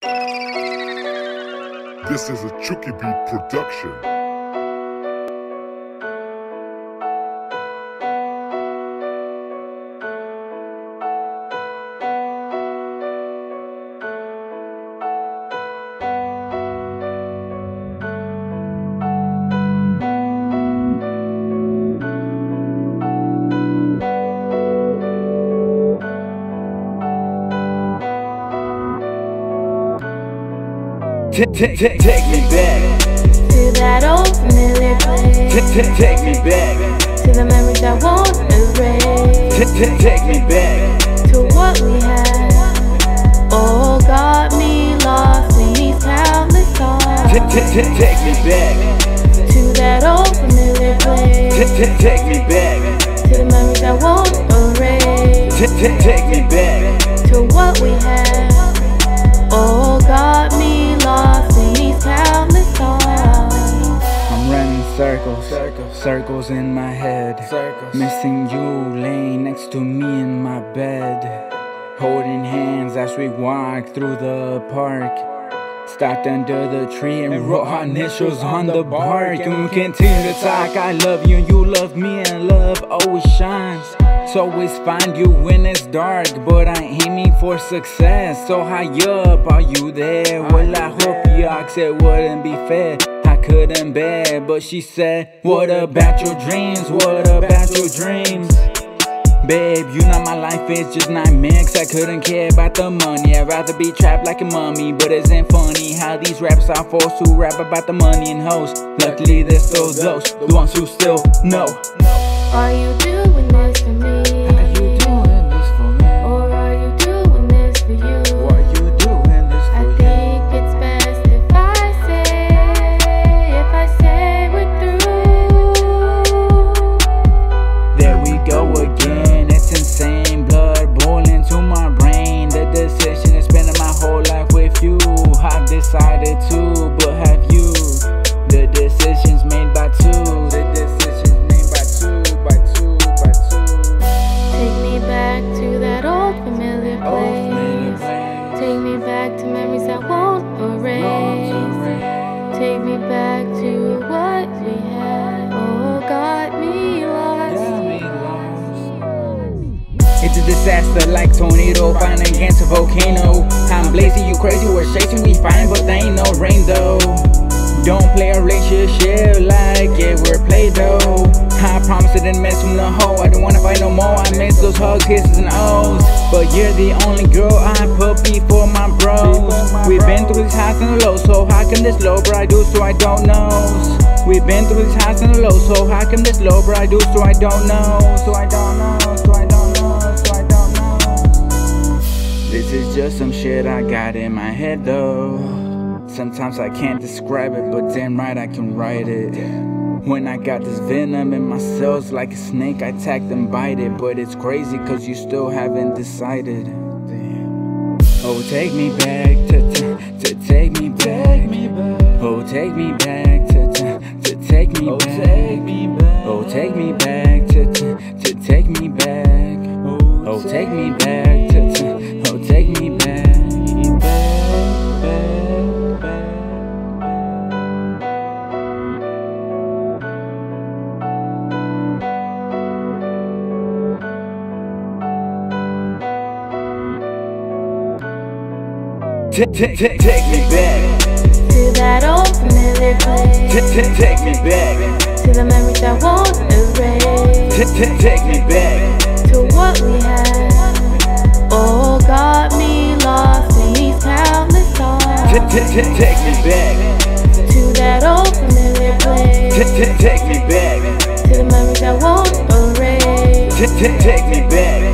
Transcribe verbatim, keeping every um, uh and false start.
This is a Chucky Beat production. Take, take, take, take me back to that old familiar place. Take, take, take me back to the memories I won't erase. Take, take, take me back to what we had. All got me lost in these countless songs. Take, take, take, take me back to that old familiar place. Take, take, take me back to the memories I won't erase. Take, take, take me back to what we had. All got me lost in these countless songs. I'm running circles, circles, circles in my head, circles. Missing you laying next to me in my bed, holding hands as we walk through the park. Stopped under the tree and wrote our initials on the bark. And we continue to talk, I love you and you love me, and love always shines. So always find you when it's dark, but I'm aiming for success. So high up, are you there? Well, I hope you asked, it wouldn't be fair. I couldn't bear, but she said, what about your dreams? What about your dreams? Babe, you know my life is just nightmares. I couldn't care about the money. I'd rather be trapped like a mummy. But isn't funny how these rappers are forced to rap about the money and hoes. Luckily there's still those, the ones who still know. Are you doing this for me? Are you doing this for me? Or are you doing this for you? Or are you doing this for I you? think it's best if I say, if I say we're through. There we go again, it's insane. Blood boiling to my brain. The decision is spending my whole life with you. I've decided to, but have you? The decision's made by two. The decision's made by two, by two, by two. Take me back to that old familiar Old place. familiar place. Take me back to memories I won't erase. Won't erase. Take me back to what we had. Oh, got me lost. Got me lost. It's a disaster like tornado fighting against a volcano. I'm blazing, you crazy, we're chasing, we fine, but there ain't no rain though. Don't play a relationship like it were Play-Doh. I promise I didn't mess with the hoe. I don't wanna fight no more. I miss those hugs, kisses, and O's. But you're the only girl I put before my bros. We've been through these highs and the lows, so how come this low, but I do so I don't know. We've been through these highs and the lows, so how come this low, but I do so I don't know. So I don't know, so I don't know, so I don't know. This is just some shit I got in my head though. Sometimes I can't describe it, but damn right I can write it. When I got this venom in my cells like a snake, I attack and bite it. But it's crazy cause you still haven't decided. Damn. Oh, take me back, to, to, to take me back. Oh, take me back, to, to, to take me back. Oh, take me back, to, to, to take me back. Oh, take me back, to, to, oh, take me back. Take, take, take, take me back to that old familiar place. Take, take, take me back to the memories I won't erase. Take, take, take me back to what we had. All got me lost in these countless songs. Take, take, take, take me back to that old familiar place. Take, take, take me back to the memories I won't erase. Take, take, take me back